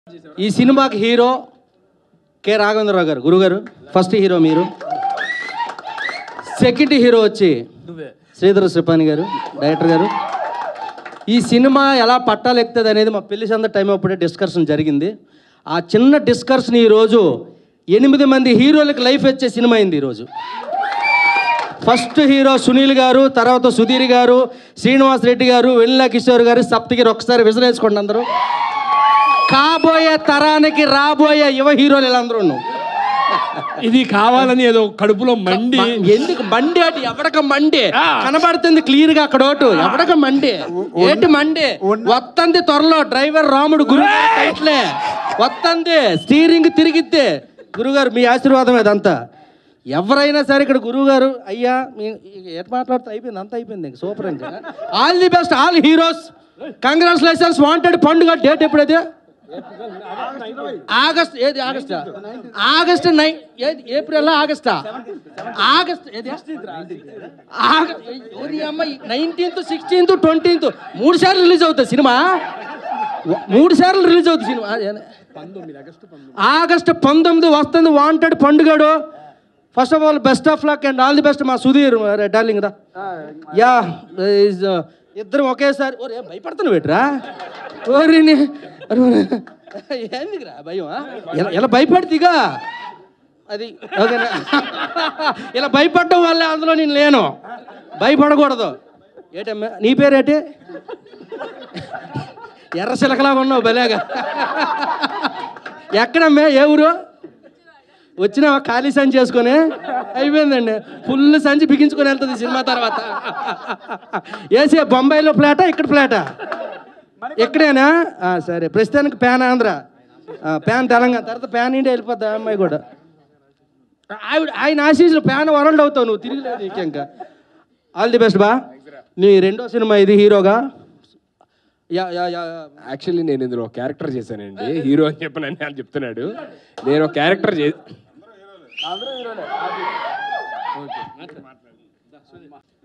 ఈ సినిమాకి hero K Raghavendra Rao గారు, గురుగారు ఫస్ట్ హీరో మీరు. సెకండ్ హీరో వచ్చి శ్రీధర్ శ్రీపాణి గారు, డైరెక్టర్ గారు. ఈ సినిమా ఎలా పట్టాలు ఎక్కుతుంది అనేది మా పెళ్లి సందడి టైం అప్పుడే డిస్కషన్ జరిగింది. ఆ చిన్న డిస్కషన్ ఈరోజు 8 మంది హీరోలకు లైఫ్ వచ్చే సినిమా అయింది ఈరోజు. ఫస్ట్ హీరో సునీల్ గారు, తర్వాత సుధీర్ గారు, శ్రీనివాస్ రెడ్డి గారు, వెన్నెల కిషోర్ గారు, సప్తగిరి. ఒకసారి విసిరేసుకోండి అందరూ. కాబోయే తరానికి రాబోయే యువ హీరోలు ఇలా అందరూ. ఇది కావాలని ఏదో కడుపులో మండి. ఎందుకు మండి? అటు ఎవడక మండి కనబడుతుంది క్లియర్ గా అక్కడ ఒకటి. ఎవడక మండి ఏంటి మండి? వత్తంది త్వరలో డ్రైవర్ రాముడు గురుగారు వత్తంది, స్టీరింగ్ తిరిగిద్ది. గురుగారు మీ ఆశీర్వాదం ఇదంతా. ఎవరైనా సరే ఇక్కడ గురువుగారు అయ్యా ఎట్ మాట్లాడుతూ అయిపోయింది, అంతా అయిపోయింది. సూపర్ అండి. All the best all heroes. Congratulations. Wanted Panduga date ఎప్పుడైతే? ఆగస్ట్. ఏది ఆగస్టా? ఆగస్ట్ 9. ఏది ఏప్రిల్ ఆగస్టా? ఆగస్ట్ ఏది? 19th, 16th, 20th 3 సార్లు రిలీజ్ అవుతుంది సినిమా. 3 సార్లు రిలీజ్ అవుతుంది సినిమా. ఆగస్ట్ 19 వస్తుంది wanted Pandugadu. First of all best of luck and all the best మా సుధీర్ డార్లింగ్ రా. యా ఇద్దరం ఒకేసారి. ఓరే భయపడుతున్నావు పెట్టరా? ఓరిని ఎందుకురా భయం? ఇలా భయపడితేగా అది ఓకేనా? ఇలా భయపడడం వల్ల అందులో నేను లేను. భయపడకూడదు. ఏటమ్మా నీ పేరేటి? ఎర్ర చిలకలాగా ఉన్నావు భలేగా. ఎక్కడమ్మా? ఏ ఊరు? వచ్చినా ఖాళీ సంచి చేసుకొని అయిపోయిందండి. ఫుల్ సంచి బిగించుకొని వెళ్తుంది సినిమా తర్వాత. ఏసీ బొంబాయిలో ఫ్లాటా, ఇక్కడ ఫ్లాటా? ఎక్కడైనా సరే. ప్రస్తుతానికి ప్యాన్ ఆంధ్ర, ప్యాన్ తెలంగాణ, తర్వాత ప్యాన్ ఇండియా వెళ్ళిపోద్ది ఆ అమ్మాయి కూడా. ఆయన ఆశీస్సులు ప్యాన్ వరల్డ్ అవుతావు నువ్వు, తిరిగిలేదు నీకు ఇంకా. ఆల్ ది బెస్ట్ బా. నీ రెండో సినిమా ఇది హీరోగా. యాక్చువల్లీ నేను ఇందులో క్యారెక్టర్ చేశానండి. హీరో అని చెప్పనని అని చెప్తున్నాడు. నేను క్యారెక్టర్ చేసి